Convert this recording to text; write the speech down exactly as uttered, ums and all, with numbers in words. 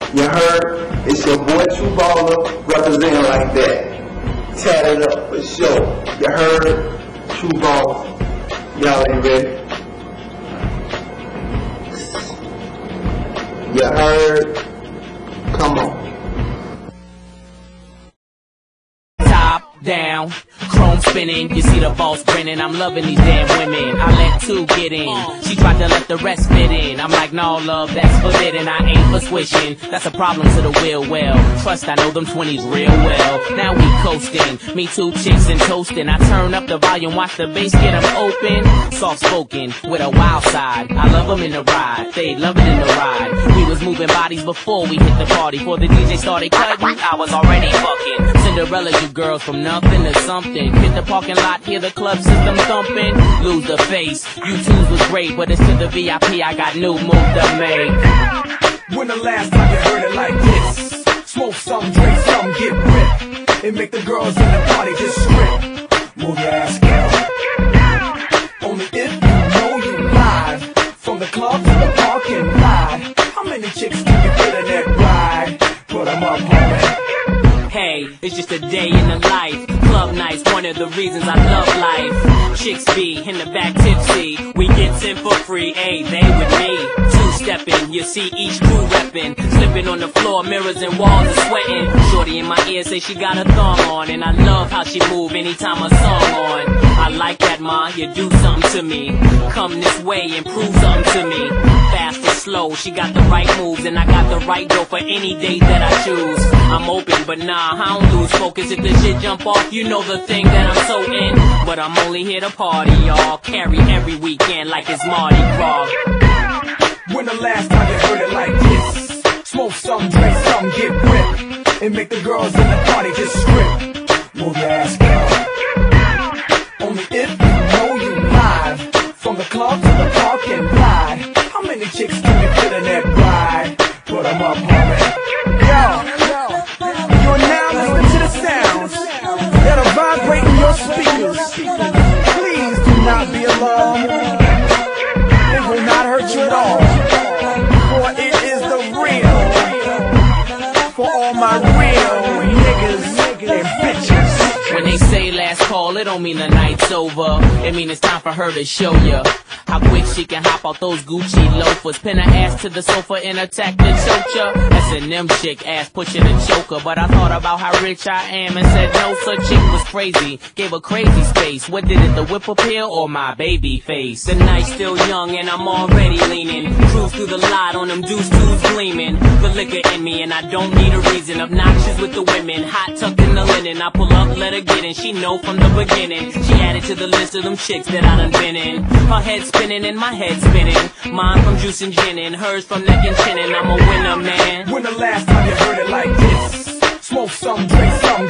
You heard? It's your boy True Baller representing like that. Tatted up for sure. You heard? True Baller. Y'all ain't ready? You heard? Come on. Top down, chrome spinning, you see the boss grinning. I'm loving these damn women. I let two get in, she tried to let the rest fit in. I'm like, no love, that's forbidden. I ain't for swishing, that's a problem to the will. Well, trust I know them twenties real well. Now we coasting, me two chicks and toasting. I turn up the volume, watch the bass get them open. Soft spoken with a wild side. I love them in the ride, they love it in the ride. We was moving bodies before we hit the party. Before the D J started cutting, I was already fucking. Cinderella, you girls from nothing to something. Hit the parking lot, hear the club system thumping. Lose the face, you twos was great, but it's to the V I P, I got new move to make. When the last time you heard it like this? Smoke some, drink some, get ripped. It make the girls in the party just strip. Move your ass, girl. Only if you know you live. From the club to the parking lot. How many chicks can you fit in that ride? Put them up, homie. Hey, it's just a day in the life. Club nights, one of the reasons I love life. Chicks be in the back tipsy. We get in for free, ayy, they with me. Two-stepping, you see each crew reppin'. Slipping on the floor, mirrors and walls are sweating. Shorty in my ear say she got a thong on. And I love how she move anytime a song on. I like that, ma, you do something to me. Come this way and prove something to me. Fast or slow, she got the right moves. And I got the right dough for any date that I choose. I'm open, but nah, I don't lose focus. If the shit jump off, you know the thing that I'm so in. But I'm only here to party, y'all. Carry every weekend like it's Mardi Gras. When the last time you heard it like this? Smoke some, drink some, get ripped. It make the girls in the party just strip. Move your ass, girl. Only if you know you live. From the club to the parking lot. How many chicks can you fit in that ride? Put them up, homie. Yo, you're now listening to the sounds that are vibrating your speakers. Please do not be alarmed. It will not hurt you at all. For it is the real. For all my real niggas and bitches. When they say last call, it don't mean the night's over. It mean it's time for her to show ya how quick she can hop out those Gucci loafers. Pin her ass to the sofa and attack the choker. That's an M chick ass pushing a choker. But I thought about how rich I am and said no, such chick was crazy. Gave her crazy space. What did it, the whip appeal or my baby face? The night's still young and I'm already leaning. Cruise through the lot on them deuce twos gleaming. The liquor in me and I don't need a reason. Obnoxious with the women, hot tucked in the linen. I pull up, let her get in. She know from the beginning. She added to the list of them chicks that I done been in. Her head spinning and my head spinning. Mine from juice and gin and hers from neck and chin. And I'm a winner, man. When the last time you heard it like this? Smoke some, drink some.